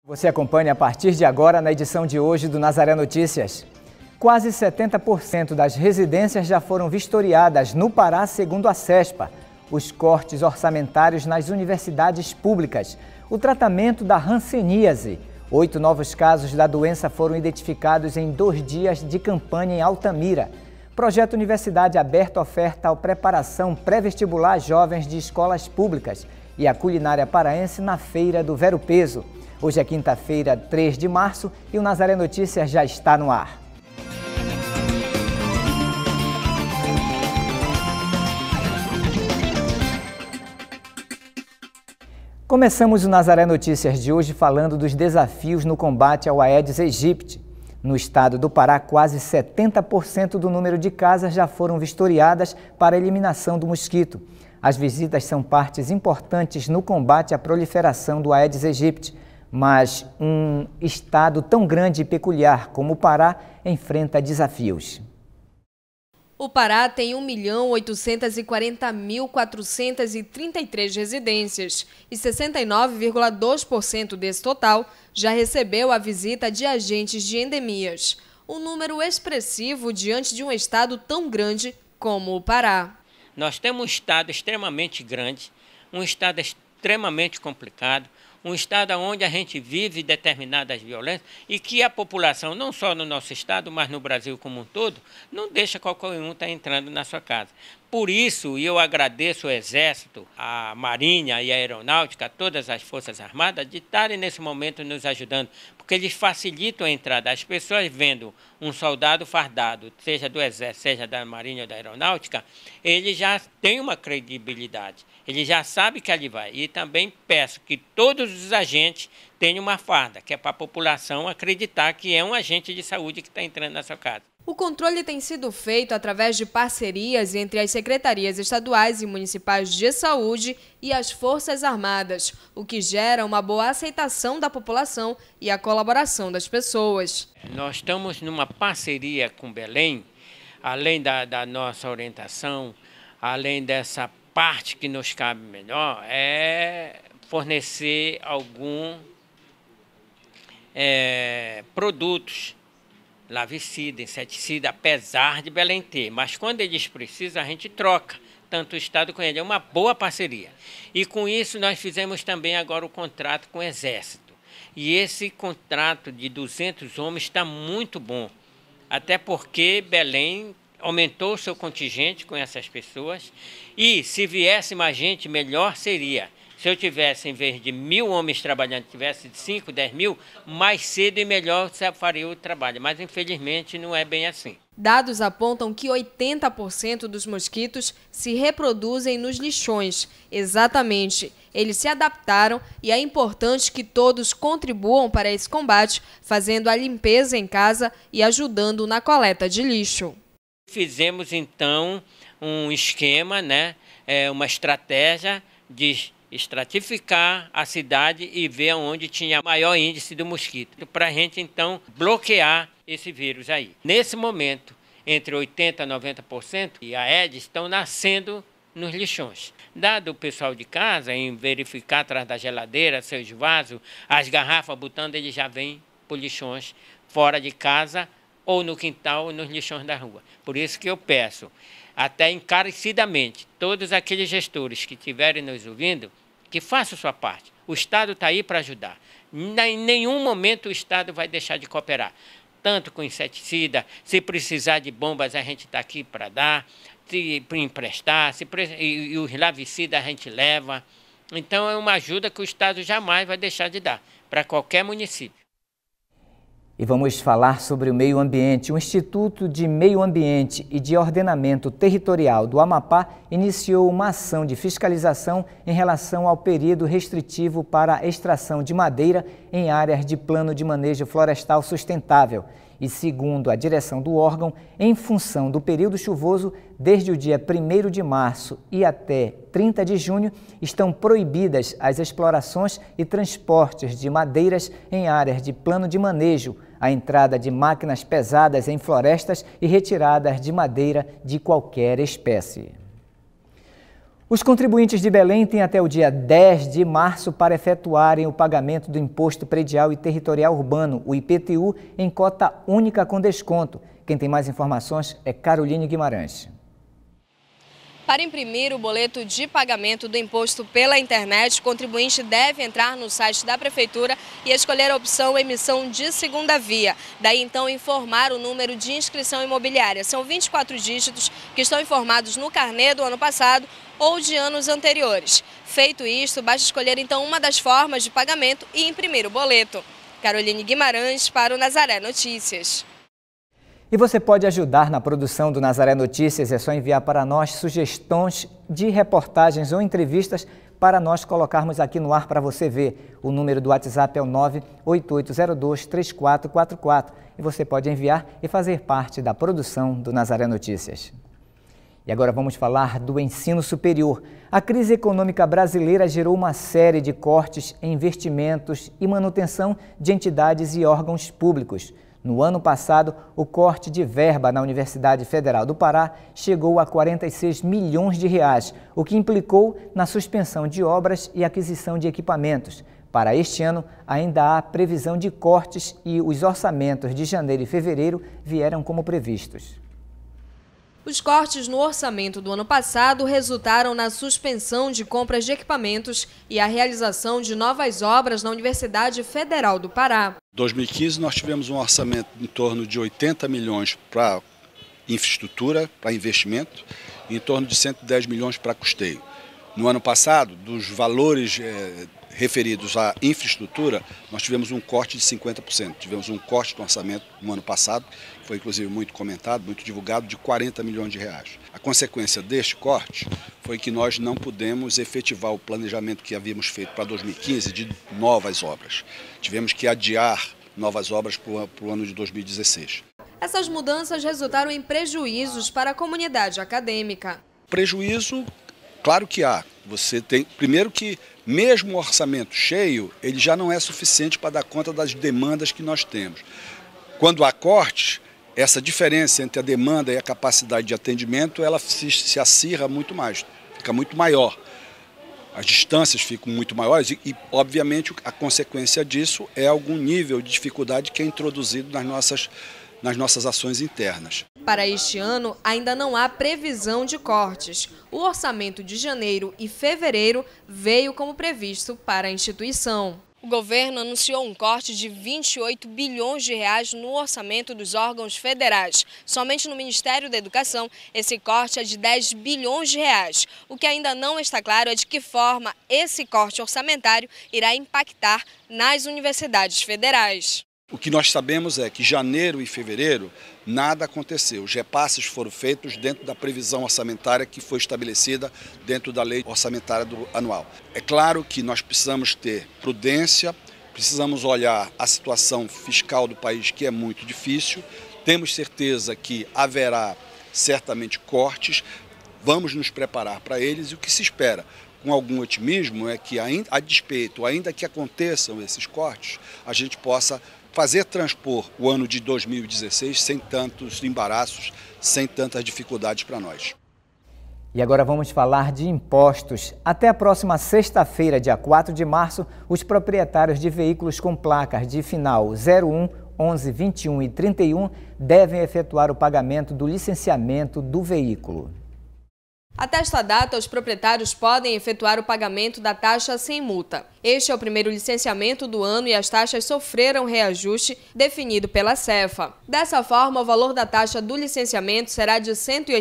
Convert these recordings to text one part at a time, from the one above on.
Você acompanha a partir de agora na edição de hoje do Nazaré Notícias. Quase 70% das residências já foram vistoriadas no Pará, segundo a CESPA. Os cortes orçamentários nas universidades públicas, o tratamento da hanseníase. 8 novos casos da doença foram identificados em 2 dias de campanha em Altamira. Projeto Universidade Aberta oferta a preparação pré-vestibular a jovens de escolas públicas e a culinária paraense na Feira do Vero Peso. Hoje é quinta-feira, 3 de março, e o Nazaré Notícias já está no ar. Começamos o Nazaré Notícias de hoje falando dos desafios no combate ao Aedes aegypti. No estado do Pará, quase 70% do número de casas já foram vistoriadas para a eliminação do mosquito. As visitas são partes importantes no combate à proliferação do Aedes aegypti. Mas um estado tão grande e peculiar como o Pará enfrenta desafios. O Pará tem 1.840.433 residências e 69,2% desse total já recebeu a visita de agentes de endemias. Um número expressivo diante de um estado tão grande como o Pará. Nós temos um estado extremamente grande, um estado extremamente complicado, um estado onde a gente vive determinadas violências e que a população, não só no nosso estado, mas no Brasil como um todo, não deixa qualquer um estar entrando na sua casa. Por isso, eu agradeço o Exército, a Marinha e a Aeronáutica, todas as Forças Armadas, de estarem nesse momento nos ajudando, porque eles facilitam a entrada. As pessoas vendo um soldado fardado, seja do Exército, seja da Marinha ou da Aeronáutica, ele já tem uma credibilidade, ele já sabe que ali vai. E também peço que todos os agentes tenham uma farda, que é para a população acreditar que é um agente de saúde que está entrando na sua casa. O controle tem sido feito através de parcerias entre as secretarias estaduais e municipais de saúde e as Forças Armadas, o que gera uma boa aceitação da população e a colaboração das pessoas. Nós estamos numa parceria com Belém, além da nossa orientação, além dessa parte que nos cabe melhor, é fornecer algum produtos, larvicida, inseticida, apesar de Belém ter, mas quando eles precisam a gente troca, tanto o Estado com ele, é uma boa parceria. E com isso nós fizemos também agora o contrato com o Exército. E esse contrato de 200 homens está muito bom, até porque Belém aumentou o seu contingente com essas pessoas e se viesse mais gente, melhor seria. Se eu tivesse, em vez de 1.000 homens trabalhando, tivesse 5, 10 mil, mais cedo e melhor você faria o trabalho. Mas, infelizmente, não é bem assim. Dados apontam que 80% dos mosquitos se reproduzem nos lixões. Exatamente. Eles se adaptaram e é importante que todos contribuam para esse combate, fazendo a limpeza em casa e ajudando na coleta de lixo. Fizemos, então, um esquema, uma estratégia de estratificar a cidade e ver onde tinha maior índice do mosquito, para a gente, então, bloquear esse vírus aí. Nesse momento, entre 80% e 90%, e a Aedes estão nascendo nos lixões. Dado o pessoal de casa, em verificar atrás da geladeira, seus vasos, as garrafas, botando, eles já vêm por lixões fora de casa, ou no quintal, ou nos lixões da rua. Por isso que eu peço, até encarecidamente, todos aqueles gestores que estiverem nos ouvindo, que façam sua parte. O Estado está aí para ajudar. Em nenhum momento o Estado vai deixar de cooperar. Tanto com inseticida, se precisar de bombas a gente está aqui para dar, se emprestar, e os larvicidas a gente leva. Então é uma ajuda que o Estado jamais vai deixar de dar para qualquer município. E vamos falar sobre o meio ambiente. O Instituto de Meio Ambiente e de Ordenamento Territorial do Amapá iniciou uma ação de fiscalização em relação ao período restritivo para a extração de madeira em áreas de plano de manejo florestal sustentável. E segundo a direção do órgão, em função do período chuvoso, desde o dia 1º de março e até 30 de junho, estão proibidas as explorações e transportes de madeiras em áreas de plano de manejo, a entrada de máquinas pesadas em florestas e retiradas de madeira de qualquer espécie. Os contribuintes de Belém têm até o dia 10 de março para efetuarem o pagamento do Imposto Predial e Territorial Urbano, o IPTU, em cota única com desconto. Quem tem mais informações é Caroline Guimarães. Para imprimir o boleto de pagamento do imposto pela internet, o contribuinte deve entrar no site da Prefeitura e escolher a opção emissão de segunda via. Daí, então, informar o número de inscrição imobiliária. São 24 dígitos que estão informados no carnê do ano passado ou de anos anteriores. Feito isto, basta escolher, então, uma das formas de pagamento e imprimir o boleto. Caroline Guimarães para o Nazaré Notícias. E você pode ajudar na produção do Nazaré Notícias, é só enviar para nós sugestões de reportagens ou entrevistas para nós colocarmos aqui no ar para você ver. O número do WhatsApp é o 988023444 e você pode enviar e fazer parte da produção do Nazaré Notícias. E agora vamos falar do ensino superior. A crise econômica brasileira gerou uma série de cortes em investimentos e manutenção de entidades e órgãos públicos. No ano passado, o corte de verba na Universidade Federal do Pará chegou a 46 milhões de reais, o que implicou na suspensão de obras e aquisição de equipamentos. Para este ano, ainda há previsão de cortes e os orçamentos de janeiro e fevereiro vieram como previstos. Os cortes no orçamento do ano passado resultaram na suspensão de compras de equipamentos e a realização de novas obras na Universidade Federal do Pará. Em 2015, nós tivemos um orçamento em torno de 80 milhões para infraestrutura, para investimento, e em torno de 110 milhões para custeio. No ano passado, dos valores referidos à infraestrutura, nós tivemos um corte de 50%. Tivemos um corte no orçamento no ano passado, que foi inclusive muito comentado, muito divulgado, de 40 milhões de reais. A consequência deste corte foi que nós não pudemos efetivar o planejamento que havíamos feito para 2015 de novas obras. Tivemos que adiar novas obras para o ano de 2016. Essas mudanças resultaram em prejuízos para a comunidade acadêmica. Prejuízo, claro que há. Você tem, primeiro que mesmo o orçamento cheio, ele já não é suficiente para dar conta das demandas que nós temos. Quando há cortes, essa diferença entre a demanda e a capacidade de atendimento, ela se acirra muito mais, fica muito maior. As distâncias ficam muito maiores e, obviamente, a consequência disso é algum nível de dificuldade que é introduzido nas nossas ações internas. Para este ano, ainda não há previsão de cortes. O orçamento de janeiro e fevereiro veio como previsto para a instituição. O governo anunciou um corte de 28 bilhões de reais no orçamento dos órgãos federais. Somente no Ministério da Educação, esse corte é de 10 bilhões de reais. O que ainda não está claro é de que forma esse corte orçamentário irá impactar nas universidades federais. O que nós sabemos é que janeiro e fevereiro nada aconteceu. Os repasses foram feitos dentro da previsão orçamentária que foi estabelecida dentro da lei orçamentária anual. É claro que nós precisamos ter prudência, precisamos olhar a situação fiscal do país, que é muito difícil. Temos certeza que haverá certamente cortes, vamos nos preparar para eles e o que se espera com algum otimismo é que, a despeito, ainda que aconteçam esses cortes, a gente possa fazer transpor o ano de 2016 sem tantos embaraços, sem tantas dificuldades para nós. E agora vamos falar de impostos. Até a próxima sexta-feira, dia 4 de março, os proprietários de veículos com placas de final 01, 11, 21 e 31 devem efetuar o pagamento do licenciamento do veículo. Até esta data, os proprietários podem efetuar o pagamento da taxa sem multa. Este é o primeiro licenciamento do ano e as taxas sofreram reajuste definido pela Cefa. Dessa forma, o valor da taxa do licenciamento será de R$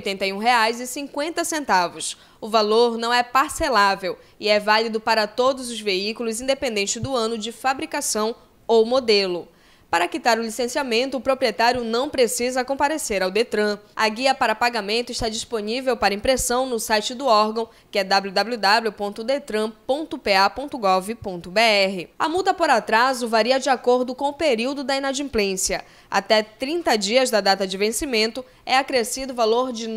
181,50. O valor não é parcelável e é válido para todos os veículos, independente do ano de fabricação ou modelo. Para quitar o licenciamento, o proprietário não precisa comparecer ao Detran. A guia para pagamento está disponível para impressão no site do órgão, que é www.detran.pa.gov.br. A multa por atraso varia de acordo com o período da inadimplência. Até 30 dias da data de vencimento, é acrescido o valor de R$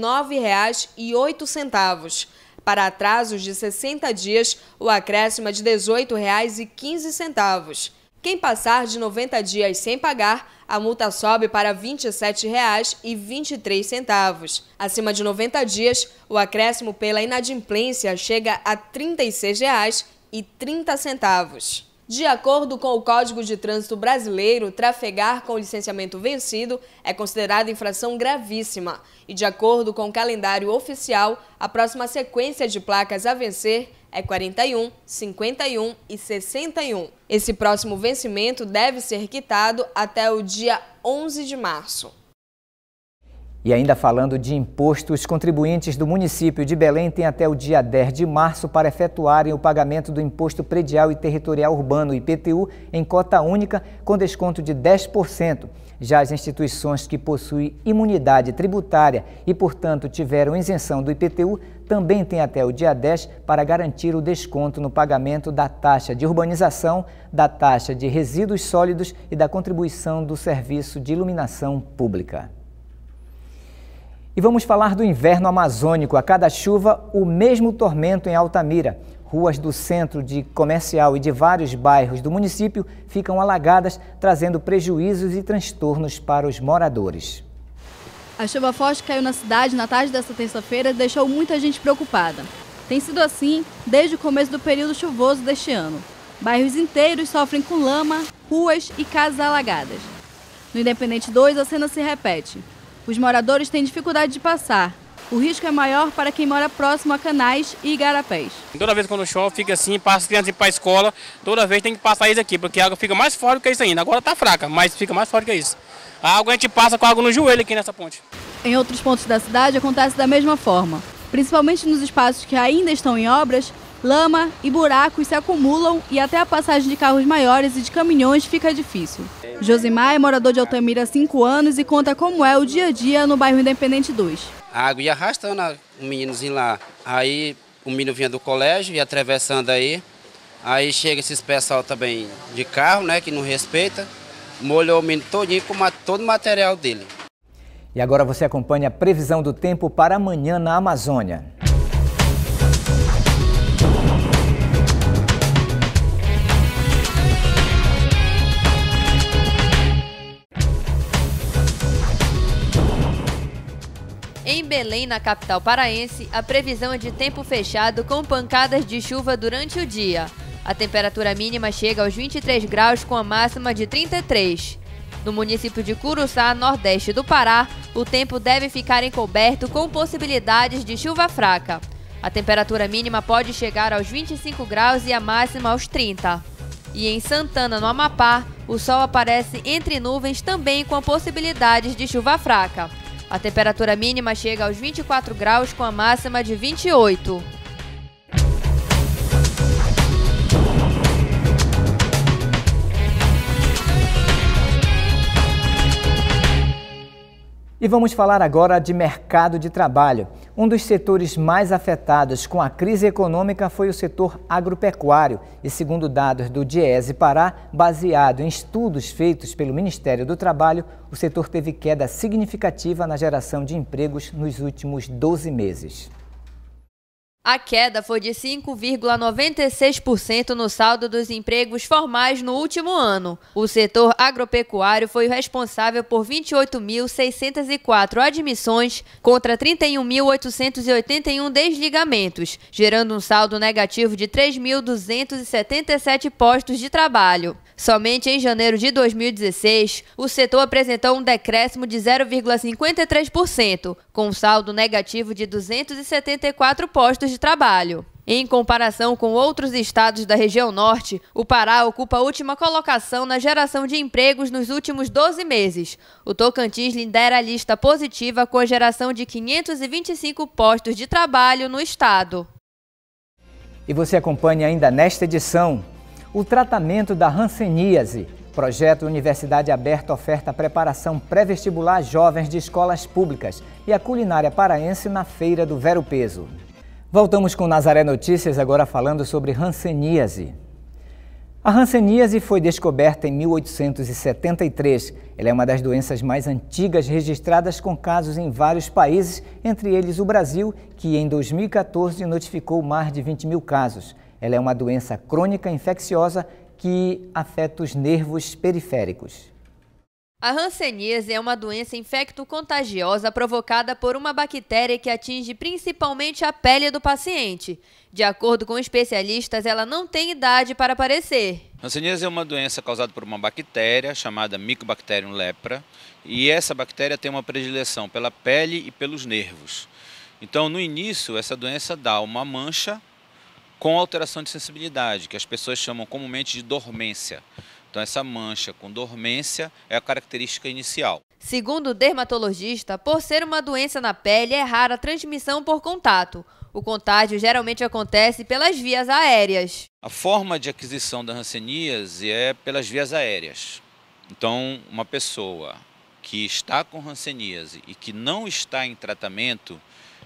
9,08. Para atrasos de 60 dias, o acréscimo é de R$ 18,15. Quem passar de 90 dias sem pagar, a multa sobe para R$ 27,23. Acima de 90 dias, o acréscimo pela inadimplência chega a R$ 36,30. De acordo com o Código de Trânsito Brasileiro, trafegar com licenciamento vencido é considerada infração gravíssima. E de acordo com o calendário oficial, a próxima sequência de placas a vencer é 41, 51 e 61. Esse próximo vencimento deve ser quitado até o dia 11 de março. E ainda falando de imposto, os contribuintes do município de Belém têm até o dia 10 de março para efetuarem o pagamento do Imposto Predial e Territorial Urbano, IPTU, em cota única, com desconto de 10%. Já as instituições que possuem imunidade tributária e, portanto, tiveram isenção do IPTU, também têm até o dia 10 para garantir o desconto no pagamento da taxa de urbanização, da taxa de resíduos sólidos e da contribuição do serviço de iluminação pública. E vamos falar do inverno amazônico. A cada chuva, o mesmo tormento em Altamira. Ruas do centro de comercial e de vários bairros do município ficam alagadas, trazendo prejuízos e transtornos para os moradores. A chuva forte caiu na cidade na tarde desta terça-feira e deixou muita gente preocupada. Tem sido assim desde o começo do período chuvoso deste ano. Bairros inteiros sofrem com lama, ruas e casas alagadas. No Independente 2, a cena se repete. Os moradores têm dificuldade de passar. O risco é maior para quem mora próximo a canais e igarapés. Toda vez quando chove fica assim, passa as crianças para a escola, toda vez tem que passar isso aqui, porque a água fica mais forte que isso ainda. Agora está fraca, mas fica mais forte que isso. A água a gente passa com a água no joelho aqui nessa ponte. Em outros pontos da cidade acontece da mesma forma. Principalmente nos espaços que ainda estão em obras, lama e buracos se acumulam e até a passagem de carros maiores e de caminhões fica difícil. Josimar é morador de Altamira há 5 anos e conta como é o dia a dia no bairro Independente 2. A água ia arrastando o meninozinho lá. Aí o menino vinha do colégio, ia atravessando aí. Aí chega esses pessoal também de carro, né, que não respeita. Molhou o menino todinho com todo o material dele. E agora você acompanha a previsão do tempo para amanhã na Amazônia. Em Belém, na capital paraense, a previsão é de tempo fechado com pancadas de chuva durante o dia. A temperatura mínima chega aos 23 graus com a máxima de 33. No município de Curuçá, nordeste do Pará, o tempo deve ficar encoberto com possibilidades de chuva fraca. A temperatura mínima pode chegar aos 25 graus e a máxima aos 30. E em Santana, no Amapá, o sol aparece entre nuvens também com possibilidades de chuva fraca. A temperatura mínima chega aos 24 graus com a máxima de 28. E vamos falar agora de mercado de trabalho. Um dos setores mais afetados com a crise econômica foi o setor agropecuário. E segundo dados do Diese Pará, baseado em estudos feitos pelo Ministério do Trabalho, o setor teve queda significativa na geração de empregos nos últimos 12 meses. A queda foi de 5,96% no saldo dos empregos formais no último ano. O setor agropecuário foi o responsável por 28.604 admissões contra 31.881 desligamentos, gerando um saldo negativo de 3.277 postos de trabalho. Somente em janeiro de 2016, o setor apresentou um decréscimo de 0,53%, com um saldo negativo de 274 postos de trabalho. Em comparação com outros estados da região norte, o Pará ocupa a última colocação na geração de empregos nos últimos 12 meses. O Tocantins lidera a lista positiva com a geração de 525 postos de trabalho no estado. E você acompanha ainda nesta edição o tratamento da hanseníase. Projeto Universidade Aberta oferta preparação pré-vestibular a jovens de escolas públicas e a culinária paraense na Feira do Vero Peso. Voltamos com Nazaré Notícias, agora falando sobre hanseníase. A hanseníase foi descoberta em 1873. Ela é uma das doenças mais antigas registradas com casos em vários países, entre eles o Brasil, que em 2014 notificou mais de 20 mil casos. Ela é uma doença crônica infecciosa que afeta os nervos periféricos. A hanseníase é uma doença infecto-contagiosa provocada por uma bactéria que atinge principalmente a pele do paciente. De acordo com especialistas, ela não tem idade para aparecer. Hanseníase é uma doença causada por uma bactéria chamada Mycobacterium lepra, e essa bactéria tem uma predileção pela pele e pelos nervos. Então, no início, essa doença dá uma mancha com alteração de sensibilidade, que as pessoas chamam comumente de dormência. Então, essa mancha com dormência é a característica inicial. Segundo o dermatologista, por ser uma doença na pele, é rara a transmissão por contato. O contágio geralmente acontece pelas vias aéreas. A forma de aquisição da hanseníase é pelas vias aéreas. Então, uma pessoa que está com hanseníase e que não está em tratamento,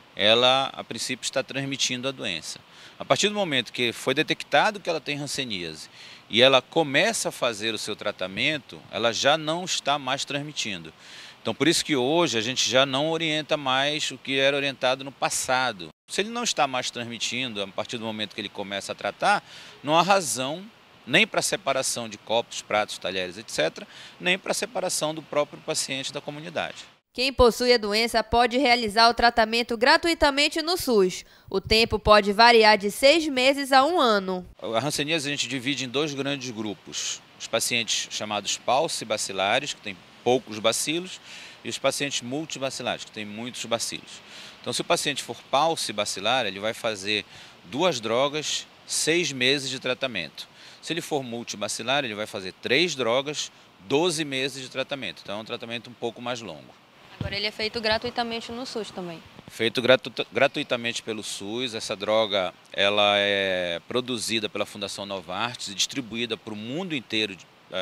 ela, a princípio, está transmitindo a doença. A partir do momento que foi detectado que ela tem hanseníase e ela começa a fazer o seu tratamento, ela já não está mais transmitindo. Então, por isso que hoje a gente já não orienta mais o que era orientado no passado. Se ele não está mais transmitindo, a partir do momento que ele começa a tratar, não há razão nem para a separação de copos, pratos, talheres, etc., nem para a separação do próprio paciente da comunidade. Quem possui a doença pode realizar o tratamento gratuitamente no SUS. O tempo pode variar de 6 meses a 1 ano. A hanseníase a gente divide em 2 grandes grupos. Os pacientes chamados paucibacilares, que têm poucos bacilos, e os pacientes multibacilares, que têm muitos bacilos. Então, se o paciente for paucibacilar, ele vai fazer 2 drogas, 6 meses de tratamento. Se ele for multibacilar, ele vai fazer 3 drogas, 12 meses de tratamento. Então, é um tratamento um pouco mais longo. Agora ele é feito gratuitamente no SUS também. Feito gratuitamente pelo SUS. Essa droga ela é produzida pela Fundação Novartis e distribuída para o mundo inteiro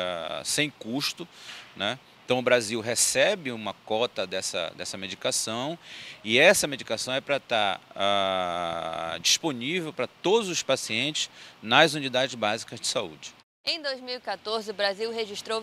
sem custo, né? Então o Brasil recebe uma cota dessa medicação e essa medicação é para estar disponível para todos os pacientes nas unidades básicas de saúde. Em 2014, o Brasil registrou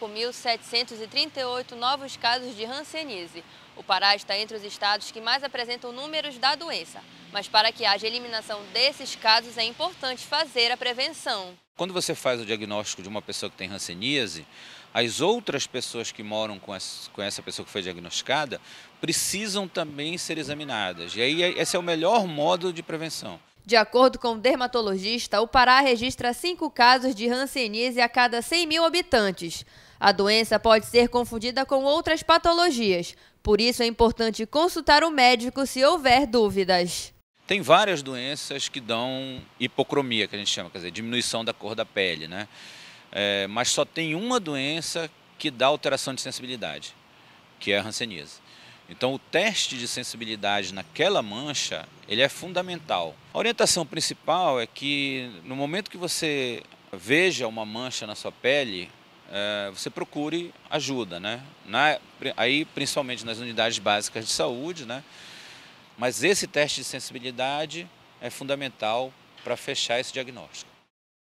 25.738 novos casos de hanseníase. O Pará está entre os estados que mais apresentam números da doença. Mas para que haja eliminação desses casos, é importante fazer a prevenção. Quando você faz o diagnóstico de uma pessoa que tem hanseníase, as outras pessoas que moram com essa pessoa que foi diagnosticada precisam também ser examinadas. E aí esse é o melhor modo de prevenção. De acordo com o dermatologista, o Pará registra 5 casos de hanseníase a cada 100 mil habitantes. A doença pode ser confundida com outras patologias, por isso é importante consultar o médico se houver dúvidas. Tem várias doenças que dão hipocromia, que a gente chama, quer dizer, diminuição da cor da pele, né? Mas só tem uma doença que dá alteração de sensibilidade, que é a hanseníase. Então, o teste de sensibilidade naquela mancha, ele é fundamental. A orientação principal é que, no momento que você veja uma mancha na sua pele, você procure ajuda, né? Aí, principalmente nas unidades básicas de saúde, né? Mas esse teste de sensibilidade é fundamental para fechar esse diagnóstico.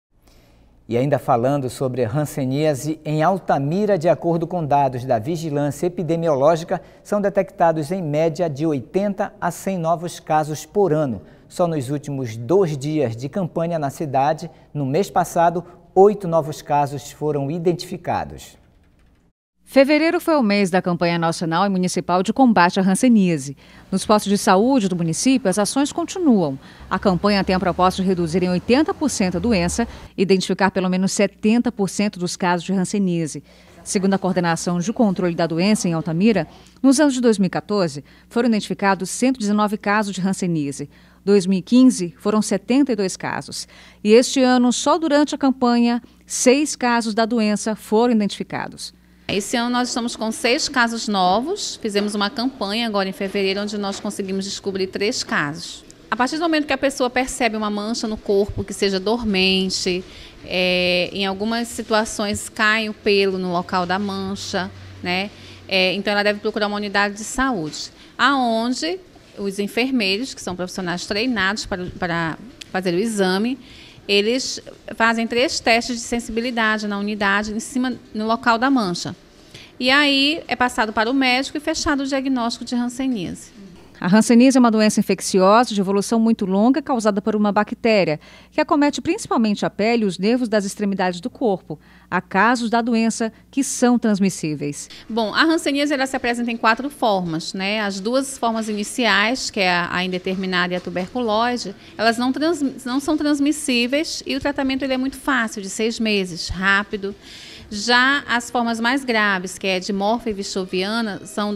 E ainda falando sobre a hanseníase, em Altamira, de acordo com dados da Vigilância Epidemiológica, são detectados em média de 80 a 100 novos casos por ano. Só nos últimos 2 dias de campanha na cidade, no mês passado, 8 novos casos foram identificados. Fevereiro foi o mês da campanha nacional e municipal de combate à hanseníase. Nos postos de saúde do município, as ações continuam. A campanha tem a proposta de reduzir em 80% a doença e identificar pelo menos 70% dos casos de hanseníase. Segundo a Coordenação de Controle da Doença em Altamira, nos anos de 2014, foram identificados 119 casos de hanseníase. 2015, foram 72 casos. E este ano, só durante a campanha, 6 casos da doença foram identificados. Esse ano nós estamos com 6 casos novos, fizemos uma campanha agora em fevereiro, onde nós conseguimos descobrir 3 casos. A partir do momento que a pessoa percebe uma mancha no corpo que seja dormente, em algumas situações cai o pelo no local da mancha, né? Então ela deve procurar uma unidade de saúde, aonde os enfermeiros, que são profissionais treinados para fazer o exame, eles fazem 3 testes de sensibilidade na unidade, no local da mancha. E aí é passado para o médico e fechado o diagnóstico de hanseníase. A hanseníase é uma doença infecciosa de evolução muito longa causada por uma bactéria, que acomete principalmente a pele e os nervos das extremidades do corpo. Há casos da doença que são transmissíveis. Bom, a hanseníase ela se apresenta em 4 formas, né? As 2 formas iniciais, que é a indeterminada e a tuberculose, elas não são transmissíveis e o tratamento ele é muito fácil, de 6 meses, rápido. Já as formas mais graves, que é de Dimorfia vichoviana, são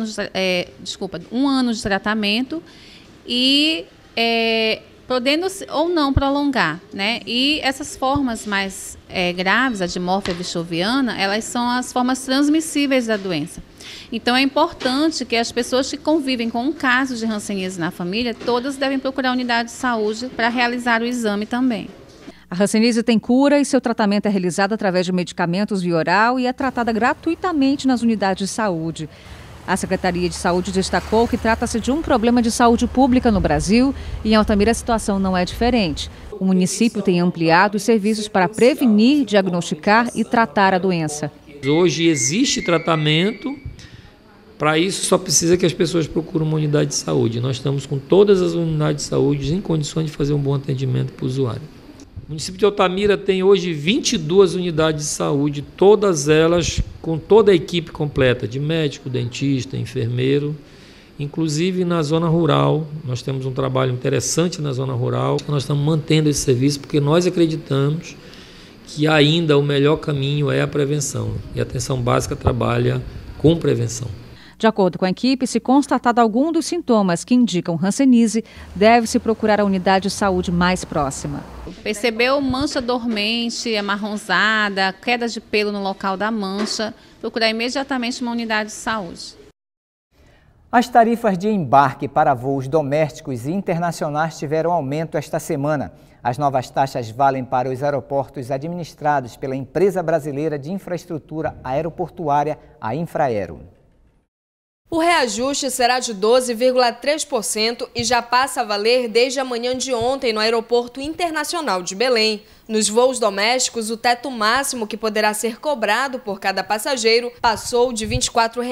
1 ano de tratamento e podendo ou não prolongar, né? E essas formas mais graves, a Dimorfia vichoviana, elas são as formas transmissíveis da doença. Então é importante que as pessoas que convivem com um caso de hanseníase na família, todas devem procurar a unidade de saúde para realizar o exame também. A hanseníase tem cura e seu tratamento é realizado através de medicamentos via oral e é tratada gratuitamente nas unidades de saúde. A Secretaria de Saúde destacou que trata-se de um problema de saúde pública no Brasil e em Altamira a situação não é diferente. O município tem ampliado os serviços para prevenir, diagnosticar e tratar a doença. Hoje existe tratamento, para isso só precisa que as pessoas procurem uma unidade de saúde. Nós estamos com todas as unidades de saúde em condições de fazer um bom atendimento para o usuário. O município de Altamira tem hoje 22 unidades de saúde, todas elas com toda a equipe completa, de médico, dentista, enfermeiro, inclusive na zona rural. Nós temos um trabalho interessante na zona rural, nós estamos mantendo esse serviço porque nós acreditamos que ainda o melhor caminho é a prevenção, e a atenção básica trabalha com prevenção. De acordo com a equipe, se constatado algum dos sintomas que indicam hanseníase, deve-se procurar a unidade de saúde mais próxima. Percebeu mancha dormente, amarronzada, queda de pelo no local da mancha, procurar imediatamente uma unidade de saúde. As tarifas de embarque para voos domésticos e internacionais tiveram aumento esta semana. As novas taxas valem para os aeroportos administrados pela Empresa Brasileira de Infraestrutura Aeroportuária, a Infraero. O reajuste será de 12,3% e já passa a valer desde a manhã de ontem no Aeroporto Internacional de Belém. Nos voos domésticos, o teto máximo que poderá ser cobrado por cada passageiro passou de R$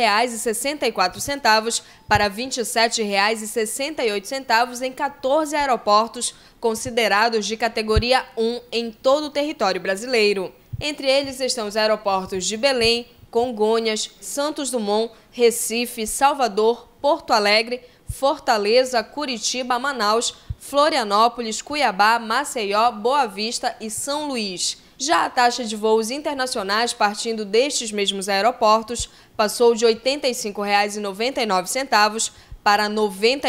24,64 para R$ 27,68 em 14 aeroportos considerados de categoria 1 em todo o território brasileiro. Entre eles estão os aeroportos de Belém, Congonhas, Santos Dumont, Recife, Salvador, Porto Alegre, Fortaleza, Curitiba, Manaus, Florianópolis, Cuiabá, Maceió, Boa Vista e São Luís. Já a taxa de voos internacionais partindo destes mesmos aeroportos passou de R$ 85,99 para R$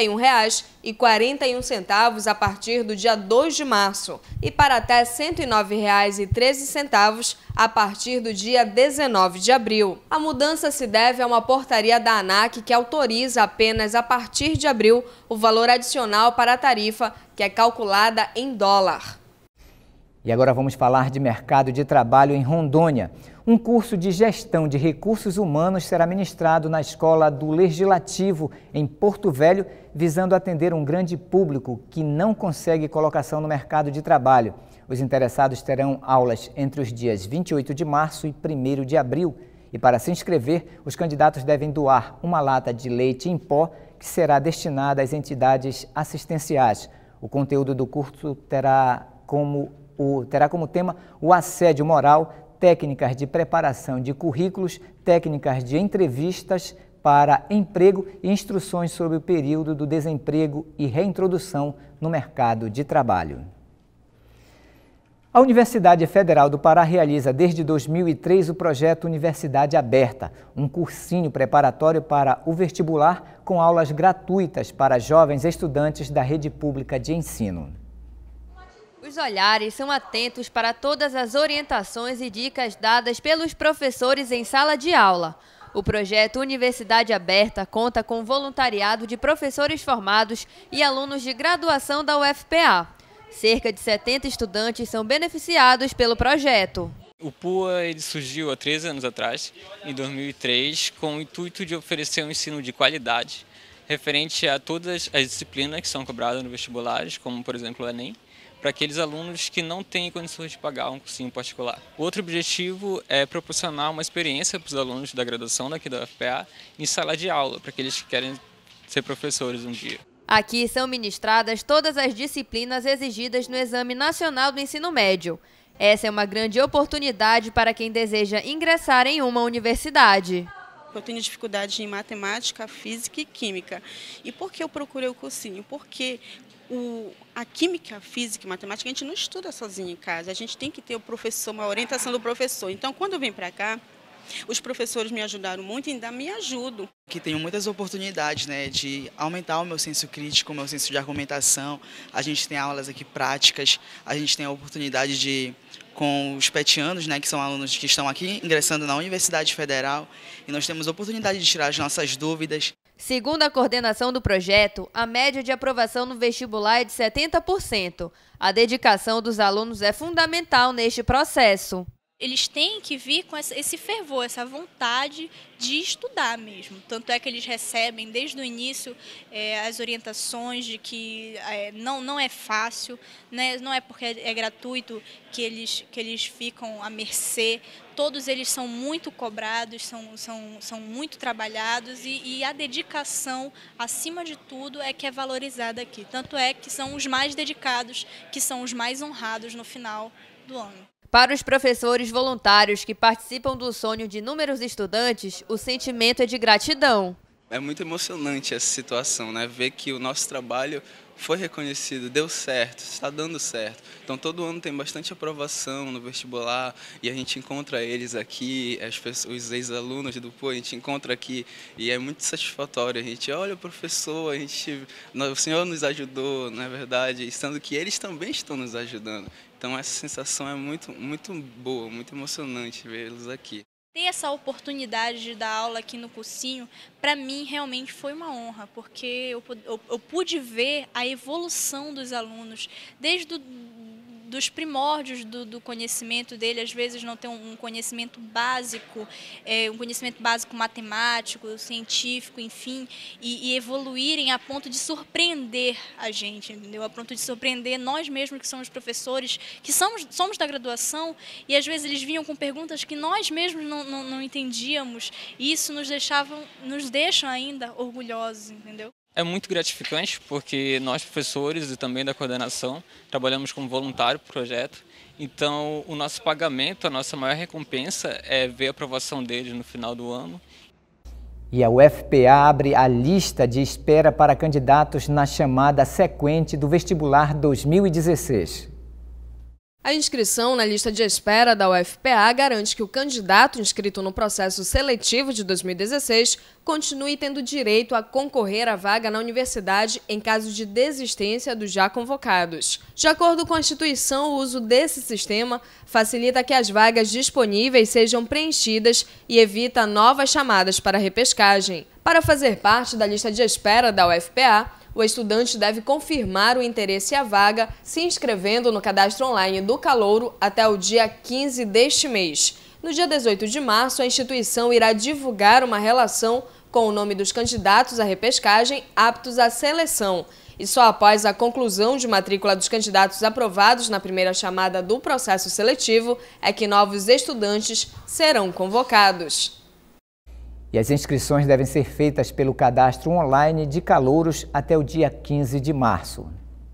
91,41 a partir do dia 2 de março e para até R$ 109,13 a partir do dia 19 de abril. A mudança se deve a uma portaria da ANAC que autoriza apenas a partir de abril o valor adicional para a tarifa, que é calculada em dólar. E agora vamos falar de mercado de trabalho em Rondônia. Um curso de gestão de recursos humanos será ministrado na Escola do Legislativo, em Porto Velho, visando atender um grande público que não consegue colocação no mercado de trabalho. Os interessados terão aulas entre os dias 28 de março e 1º de abril. E para se inscrever, os candidatos devem doar uma lata de leite em pó, que será destinada às entidades assistenciais. O conteúdo do curso terá como tema o assédio moral, técnicas de preparação de currículos, técnicas de entrevistas para emprego e instruções sobre o período do desemprego e reintrodução no mercado de trabalho. A Universidade Federal do Pará realiza desde 2003 o projeto Universidade Aberta, um cursinho preparatório para o vestibular com aulas gratuitas para jovens estudantes da rede pública de ensino. Os olhares são atentos para todas as orientações e dicas dadas pelos professores em sala de aula. O projeto Universidade Aberta conta com voluntariado de professores formados e alunos de graduação da UFPA. Cerca de 70 estudantes são beneficiados pelo projeto. O PUA ele surgiu há 13 anos atrás, em 2003, com o intuito de oferecer um ensino de qualidade, referente a todas as disciplinas que são cobradas no vestibulares, como por exemplo o Enem, para aqueles alunos que não têm condições de pagar um cursinho particular. O outro objetivo é proporcionar uma experiência para os alunos da graduação daqui da UFPA em sala de aula, para aqueles que querem ser professores um dia. Aqui são ministradas todas as disciplinas exigidas no Exame Nacional do Ensino Médio. Essa é uma grande oportunidade para quem deseja ingressar em uma universidade. Eu tenho dificuldade em matemática, física e química. E por que eu procurei o cursinho? Porque a química, física e matemática a gente não estuda sozinho em casa. A gente tem que ter o professor, uma orientação do professor. Então, quando eu vim para cá, os professores me ajudaram muito e ainda me ajudam. Aqui tenho muitas oportunidades, né, de aumentar o meu senso crítico, o meu senso de argumentação. A gente tem aulas aqui práticas, a gente tem a oportunidade de, com os petianos, né, que são alunos que estão aqui ingressando na Universidade Federal, e nós temos a oportunidade de tirar as nossas dúvidas. Segundo a coordenação do projeto, a média de aprovação no vestibular é de 70%. A dedicação dos alunos é fundamental neste processo. Eles têm que vir com esse fervor, essa vontade de estudar mesmo. Tanto é que eles recebem desde o início as orientações de que não é fácil, né? Não é porque é gratuito que eles ficam à mercê. Todos eles são muito cobrados, são muito trabalhados e a dedicação, acima de tudo, é que é valorizada aqui. Tanto é que são os mais dedicados, que são os mais honrados no final do ano. Para os professores voluntários que participam do sonho de inúmeros estudantes, o sentimento é de gratidão. É muito emocionante essa situação, né? Ver que o nosso trabalho foi reconhecido, deu certo, está dando certo. Então todo ano tem bastante aprovação no vestibular e a gente encontra eles aqui, os ex-alunos do PUA, a gente encontra aqui e é muito satisfatório. A gente olha o professor, o senhor nos ajudou, não é verdade? Sendo que eles também estão nos ajudando. Então essa sensação é muito boa, muito emocionante vê-los aqui. Ter essa oportunidade de dar aula aqui no cursinho, para mim realmente foi uma honra, porque eu pude ver a evolução dos alunos, desde dos primórdios do conhecimento dele, às vezes não tem um conhecimento básico, matemático, científico, enfim, e evoluírem a ponto de surpreender a gente, entendeu? A ponto de surpreender nós mesmos que somos professores, que somos da graduação, e às vezes eles vinham com perguntas que nós mesmos não entendíamos, e isso nos deixa ainda orgulhosos, entendeu? É muito gratificante porque nós, professores e também da coordenação, trabalhamos como voluntário para o projeto. Então, o nosso pagamento, a nossa maior recompensa é ver a aprovação deles no final do ano. E a UFPA abre a lista de espera para candidatos na chamada sequente do vestibular 2016. A inscrição na lista de espera da UFPA garante que o candidato inscrito no processo seletivo de 2016 continue tendo direito a concorrer à vaga na universidade em caso de desistência dos já convocados. De acordo com a instituição, o uso desse sistema facilita que as vagas disponíveis sejam preenchidas e evita novas chamadas para repescagem. Para fazer parte da lista de espera da UFPA, o estudante deve confirmar o interesse à vaga se inscrevendo no cadastro online do Calouro até o dia 15 deste mês. No dia 18 de março, a instituição irá divulgar uma relação com o nome dos candidatos à repescagem aptos à seleção. E só após a conclusão de matrícula dos candidatos aprovados na primeira chamada do processo seletivo é que novos estudantes serão convocados. E as inscrições devem ser feitas pelo cadastro online de calouros até o dia 15 de março.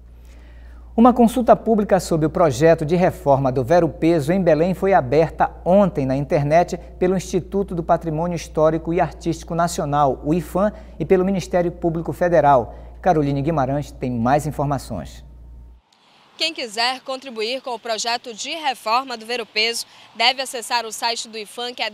Uma consulta pública sobre o projeto de reforma do Ver-o-Peso em Belém foi aberta ontem na internet pelo Instituto do Patrimônio Histórico e Artístico Nacional, o IPHAN, e pelo Ministério Público Federal. Caroline Guimarães tem mais informações. Quem quiser contribuir com o projeto de reforma do Ver-o-Peso deve acessar o site do IPHAN, que é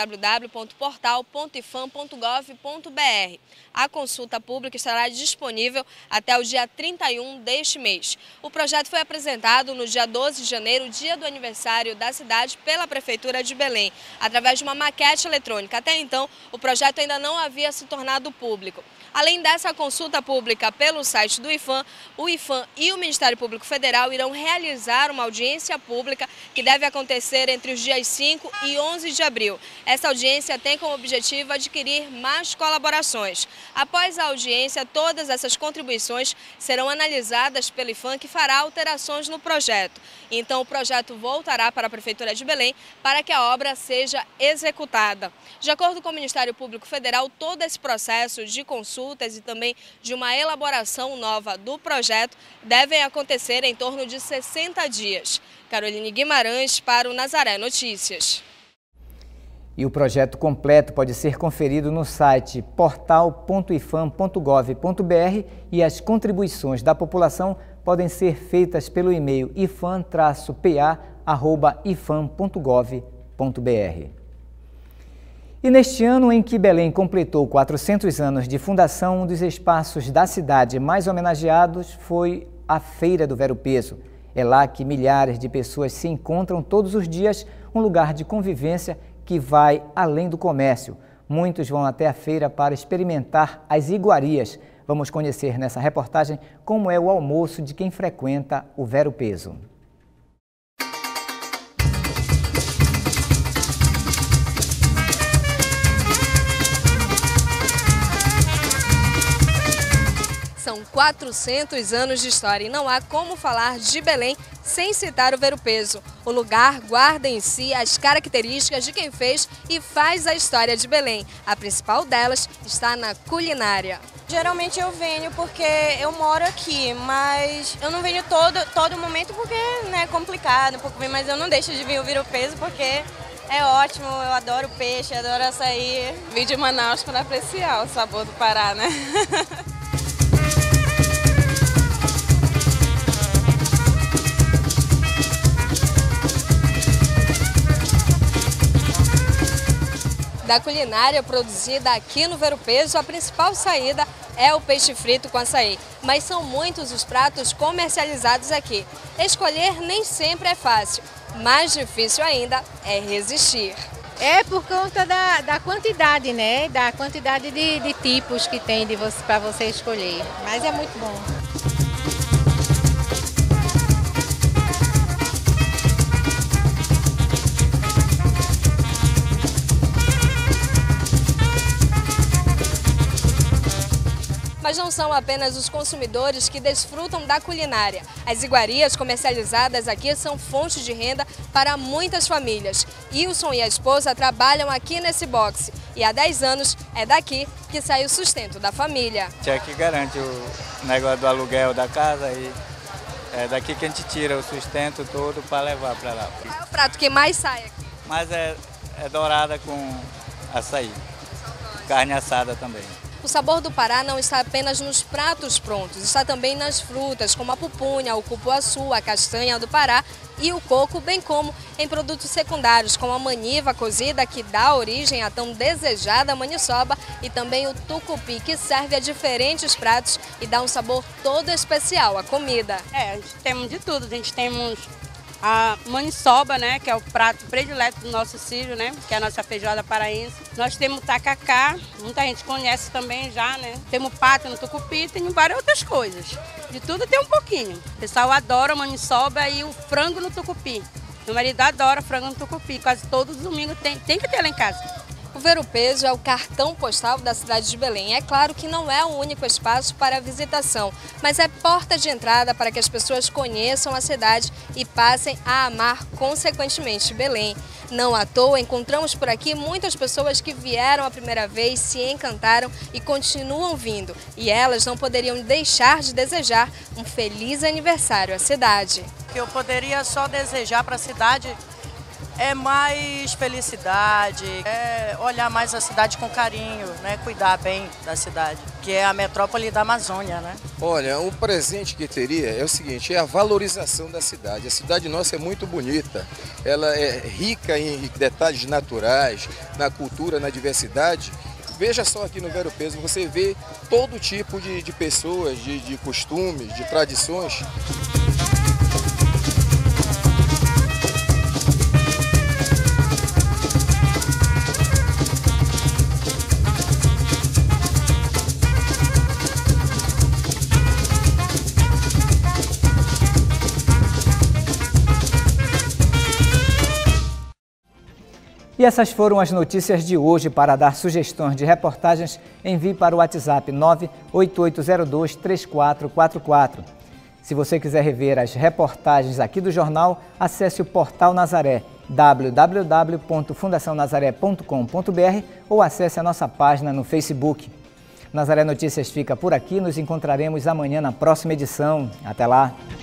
www.portal.ifan.gov.br. A consulta pública estará disponível até o dia 31 deste mês. O projeto foi apresentado no dia 12 de janeiro, dia do aniversário da cidade, pela Prefeitura de Belém, através de uma maquete eletrônica. Até então, o projeto ainda não havia se tornado público. Além dessa consulta pública pelo site do IPHAN, o IPHAN e o Ministério Público Federal irão realizar uma audiência pública que deve acontecer entre os dias 5 e 11 de abril. Essa audiência tem como objetivo adquirir mais colaborações. Após a audiência, todas essas contribuições serão analisadas pelo IPHAN, que fará alterações no projeto. Então, o projeto voltará para a Prefeitura de Belém para que a obra seja executada. De acordo com o Ministério Público Federal, todo esse processo de consulta consultas e também de uma elaboração nova do projeto devem acontecer em torno de 60 dias. Caroline Guimarães para o Nazaré Notícias. E o projeto completo pode ser conferido no site portal.ifam.gov.br e as contribuições da população podem ser feitas pelo e-mail ifam-pa@ifam.gov.br. E neste ano em que Belém completou 400 anos de fundação, um dos espaços da cidade mais homenageados foi a Feira do Ver-o-Peso. É lá que milhares de pessoas se encontram todos os dias, um lugar de convivência que vai além do comércio. Muitos vão até a feira para experimentar as iguarias. Vamos conhecer nessa reportagem como é o almoço de quem frequenta o Ver-o-Peso. São 400 anos de história e não há como falar de Belém sem citar o Ver-o-Peso. O lugar guarda em si as características de quem fez e faz a história de Belém. A principal delas está na culinária. Geralmente eu venho porque eu moro aqui, mas eu não venho todo momento porque é complicado, mas eu não deixo de vir o Ver-o-Peso porque é ótimo, eu adoro peixe, adoro açaí. Vim de Manaus para apreciar o sabor do Pará, né? Da culinária produzida aqui no Ver-o-Peso, a principal saída é o peixe frito com açaí. Mas são muitos os pratos comercializados aqui. Escolher nem sempre é fácil. Mais difícil ainda é resistir. É por conta da quantidade, né? Da quantidade de tipos que tem para você escolher. Mas é muito bom. Mas não são apenas os consumidores que desfrutam da culinária. As iguarias comercializadas aqui são fonte de renda para muitas famílias. Wilson e a esposa trabalham aqui nesse boxe e há 10 anos é daqui que sai o sustento da família. É que garante o negócio do aluguel da casa e é daqui que a gente tira o sustento todo para levar para lá. Qual é o prato que mais sai aqui? Mas é dourada com açaí, carne assada também. O sabor do Pará não está apenas nos pratos prontos, está também nas frutas, como a pupunha, o cupuaçu, a castanha do Pará e o coco, bem como em produtos secundários, como a maniva cozida, que dá origem à tão desejada maniçoba, e também o tucupi, que serve a diferentes pratos e dá um sabor todo especial à comida. A gente temos de tudo, a gente temos a maniçoba, né, que é o prato predileto do nosso Círio, né, que é a nossa feijoada paraense. Nós temos o tacacá, muita gente conhece também já, né. Temos pato no tucupi, tem várias outras coisas. De tudo tem um pouquinho. O pessoal adora a maniçoba e o frango no tucupi. Meu marido adora frango no tucupi, quase todos os domingos tem que ter lá em casa. O Ver-o-Peso é o cartão postal da cidade de Belém. É claro que não é o único espaço para a visitação, mas é porta de entrada para que as pessoas conheçam a cidade e passem a amar consequentemente Belém. Não à toa, encontramos por aqui muitas pessoas que vieram a primeira vez, se encantaram e continuam vindo. E elas não poderiam deixar de desejar um feliz aniversário à cidade. Que eu poderia só desejar para a cidade é mais felicidade, é olhar mais a cidade com carinho, né? Cuidar bem da cidade, que é a metrópole da Amazônia, né? Olha, um presente que teria é o seguinte, é a valorização da cidade. A cidade nossa é muito bonita, ela é rica em detalhes naturais, na cultura, na diversidade. Veja só aqui no Ver-o-Peso, você vê todo tipo de pessoas, de costumes, de tradições. E essas foram as notícias de hoje. Para dar sugestões de reportagens, envie para o WhatsApp 988023444. Se você quiser rever as reportagens aqui do jornal, acesse o Portal Nazaré, www.fundacionazaré.com.br ou acesse a nossa página no Facebook. Nazaré Notícias fica por aqui. Nos encontraremos amanhã na próxima edição. Até lá!